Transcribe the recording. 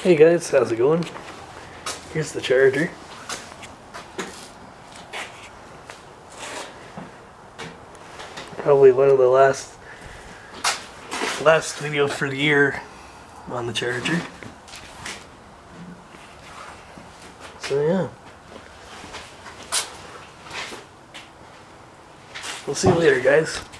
Hey guys, how's it going? Here's the charger. Probably one of the last videos for the year on the charger. So yeah. We'll see you later, guys.